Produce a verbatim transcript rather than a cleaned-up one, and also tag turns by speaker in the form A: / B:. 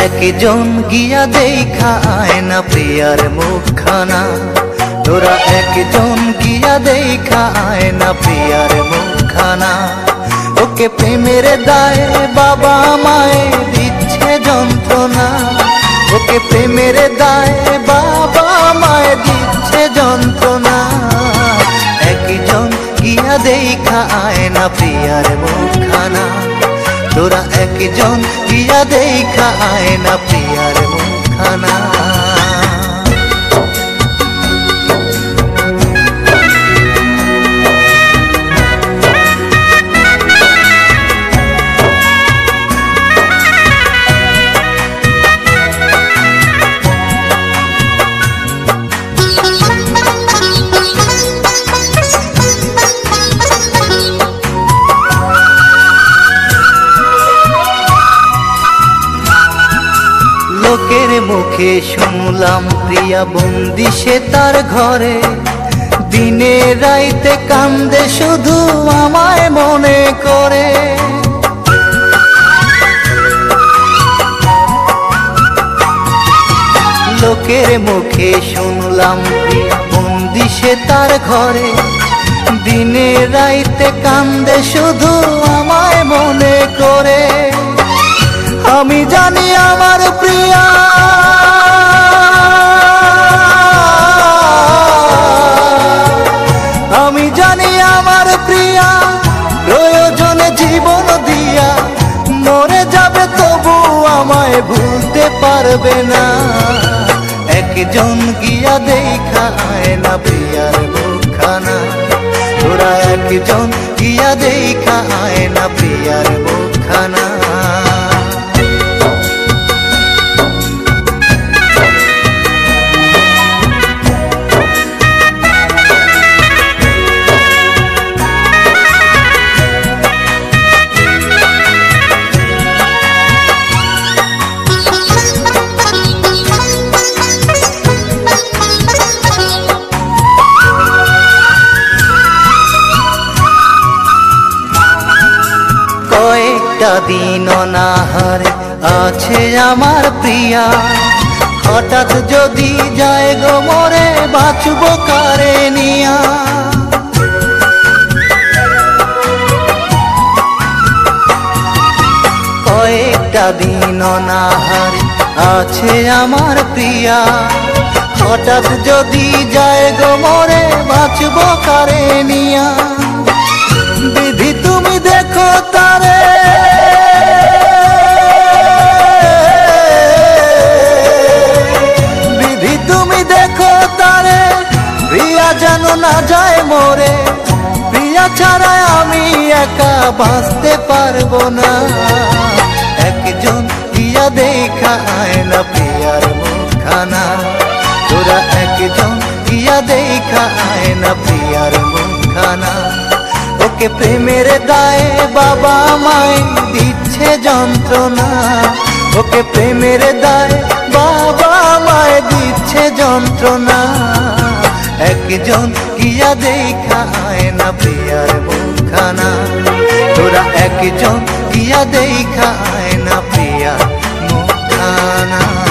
A: একজন গিয়া দেখা আয় না প্রিয়ার মুখখানা, তোরা একজন গিয়া দেখা আয় না প্রিয়ার মুখখানা। ওকে প্রেমের দায়ে বাবা মায়ে দিচ্ছে যন্ত্রণা, ওকে প্রেমের দায়ে বাবা মায়ে দিচ্ছে যন্ত্রণা। একজন গিয়া দেখা আয় না প্রিয়ার মুখখানা, তোরা একজন গিয়া দেখা আয় না প্রিয়ার মুখখানা। লোকের মুখে শুনলাম প্রিয়া বন্দি সে তার ঘরে, দিনে রাইতে কান্দে শুধু আমায় মনে করে। লোকের মুখে শুনলাম প্রিয়া বন্দি সে তার ঘরে, দিনে রাইতে কান্দে শুধু আমায় মনে করে। আমি জানি আমার প্রিয়া আমি জানি আমার প্রিয়া প্রয়োজনে জীবন দিয়া মরে যাবে, তবু আমায় ভুলতে পারবে না। একজন গিয়া দেখা আয় না প্রিয়ার মুখখানা, তোরা একজন গিয়া দেখা আয় না প্রিয়ার মুখখানা। কয়েকটা দিন অনাহারে আছে আমার প্রিয়া, হঠাৎ যদি যায় গো মরে বাঁচব কারে নিয়া। কয়েকটা দিন অনাহারে আছে আমার প্রিয়া, হঠাৎ যদি যায় গো মরে বাঁচব কারে নিয়া। বিধি তুমি দেখো তারে, বিধি তুমি দেখো তারে, প্রিয়া যেন না যায় মরে। প্রিয়া ছাড়া আমি একা বাঁচতে পারবো না। একজন গিয়া দেখা আয় না প্রিয়ার মুখখানা, তোরা একজন গিয়া দেখা আয় না প্রিয়ার মুখখানা। ওকে প্রেমের দায়ে বাবা মায় দিচ্ছে যন্ত্রণা, ওকে প্রেমের দায়ে বাবা মায় দিচ্ছে যন্ত্রণা। একজন গিয়া দেখা আয় না প্রিয়ার মুখখানা, তোরা একজন গিয়া দেখা আয় না প্রিয়ার মুখখানা।